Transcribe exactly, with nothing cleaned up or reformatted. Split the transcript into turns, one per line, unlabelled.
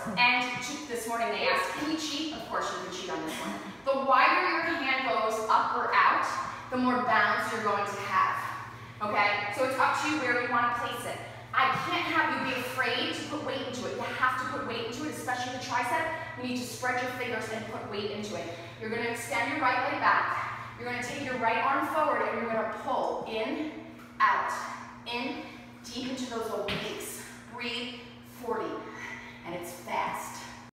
And this morning they asked, can you cheat? Of course you can cheat on this one. The wider your hand goes up or out, the more balance you're going to have. Okay? So it's up to you where you want to place it. I can't have you be afraid to put weight into it. You have to put weight into it, especially the tricep. You need to spread your fingers and put weight into it. You're going to extend your right leg back. You're going to take your right arm forward and you're going to